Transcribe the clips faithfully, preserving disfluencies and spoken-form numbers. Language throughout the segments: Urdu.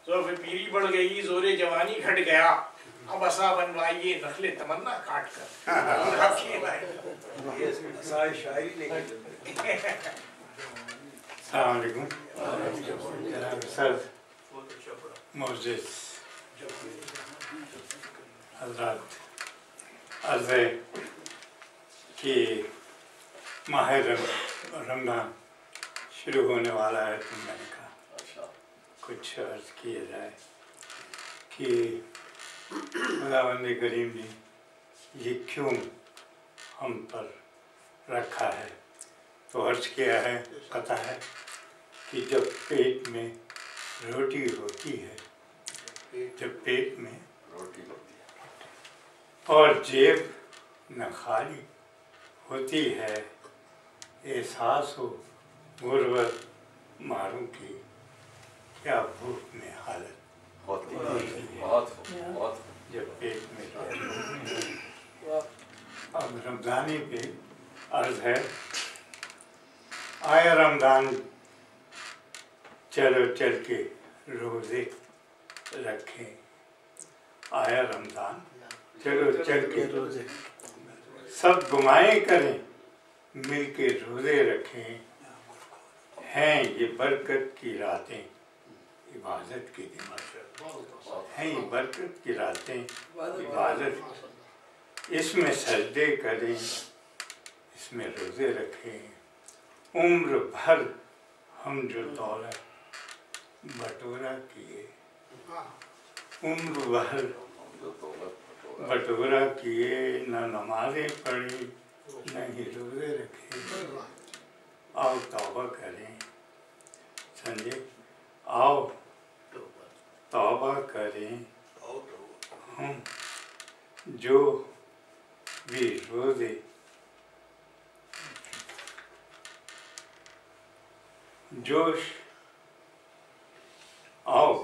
ذوف پیری بڑھ گئی، زور جوانی گھٹ گیا، اب عصا بنوائیے نخل تمنا کاٹ کر۔ السلام علیکم جناب سر، معزز حضرات، عرض ہے کہ ماہ رمضان شروع ہونے والا ہے، تو میں نے کہا کچھ عرض کیا جائے کہ خداوند کریم نے یہ کیوں ہم پر رکھا ہے۔ تو عرض کیا ہے، پتہ ہے کہ جب پیٹ میں روٹی ہوتی ہے، جب پیٹ میں روٹی ہوتی ہے اور جیب نہ خالی ہوتی ہے، احساس ہو غربت ماروں کی کیا بھوک میں حالت ہوتی ہے جب پیٹ میں روٹی۔ اب رمضانی پہ عرض ہے، آیا رمضان چلو چل کے روزے رکھیں، آیا رمضان چلو چل کے روزے سب دعائیں کریں، مل کے روزے رکھیں، ہیں یہ برکت کی راتیں عبادت کے دن، ہیں یہ برکت کی راتیں عبادت، اس میں سجدے کریں، اس میں روزے رکھیں، عمر بھر ہم جو دولت بٹورا کیے، عمر بھر بٹورا کیے، نہ نمازیں پڑھی نہ ہی روزے رکھے، آؤ توبہ کریں، سمجھے، آؤ توبہ کریں، ہم جو بھی روزے جوش آؤ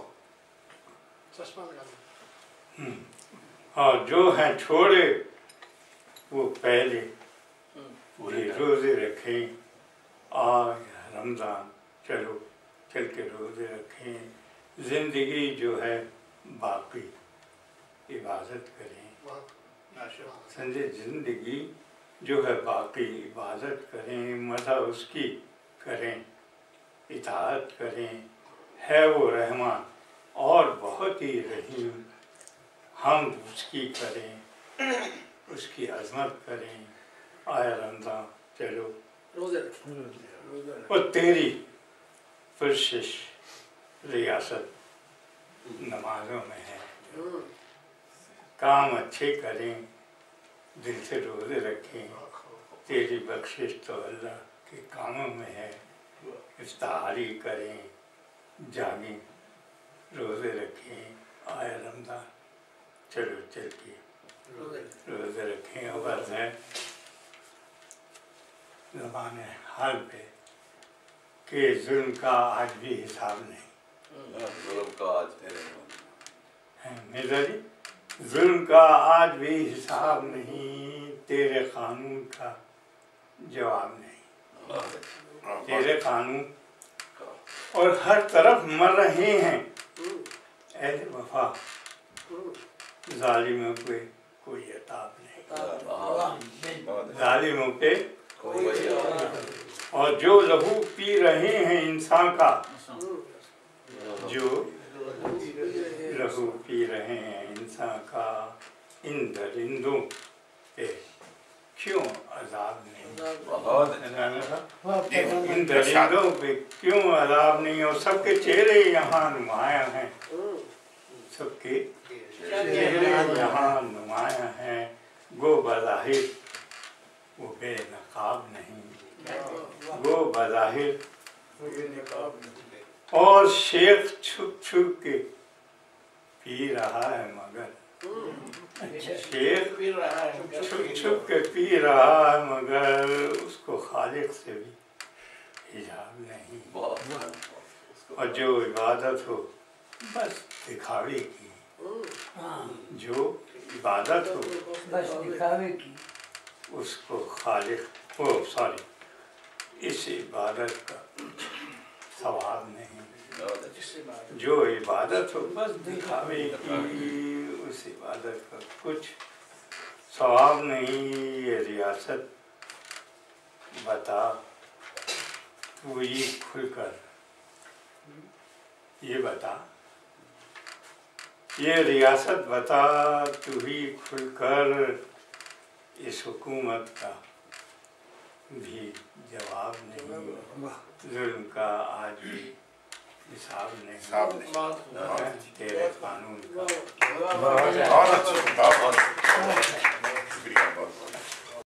اور جو ہیں چھوڑے وہ پہلے بھی روزے رکھیں، آج رمضان چلو چل کے روزے رکھیں، زندگی جو ہے باقی عبادت کریں، سمجھے، زندگی جو ہے باقی عبادت کریں، مزہ اس کی کریں، اطاعت کریں، ہے وہ رحمان اور بہت ہی رحیم، ہم اس کی کریں، اس کی عظمت کریں، آیا رمضان چلو روزے رکھیں، اور تیری پرشش ریاست نمازوں میں ہے، کام اچھے کریں، دل سے روزے رکھیں، تیری بخشش تو اللہ کے کاموں میں ہے، افطاری کریں، جاگیں، روزے رکھیں، آیا رمضان چلو چل کے روزے رکھیں، اور عرض ہے زبان حال پہ کہ ظلم کا آج بھی حساب نہیں، ظلم کا آج مرزا جی، ظلم کا آج بھی حساب نہیں، تیرے قانون کا جواب نہیں، تیرے قانون، اور ہر طرف مر رہے ہیں اہل وفا، ظالموں پہ کوئی عتاب نہیں، ظالموں پہ اور جو لہو پی رہے ہیں انسان کا، جو لہو پی رہے ہیں انسان کا، ان درندوں پہ کیوں عذاب نہیں، ان درندوں پہ کیوں عذاب نہیں، اور سب کے چہرے یہاں نمایاں ہیں، سب کے چہرے یہاں نمایاں ہیں، گو بظاہر وہ بے نقاب نہیں، وہ بظاہر اور شیخ چھپ چھپ کے پی رہا ہے، مگر شیخ چھپ چھپ کے پی رہا ہے، مگر اس کو خالق سے بھی حجاب نہیں، اور جو عبادت ہو بس دکھاوے کی، جو عبادت ہو بس دکھاوے کی، اس کو خالق او سوری اس عبادت کا ثواب نہیں، जो इबादत हो बस दिखावे की, उस इबादत का कुछ सवाब नहीं। ये रियासत बता तू ही खुलकर ये बता, ये रियासत बता तू ही खुलकर, इस हुकूमत का भी जवाब नहीं, जुल्म का आज भी हिसाब नहीं, तेरे कानून का।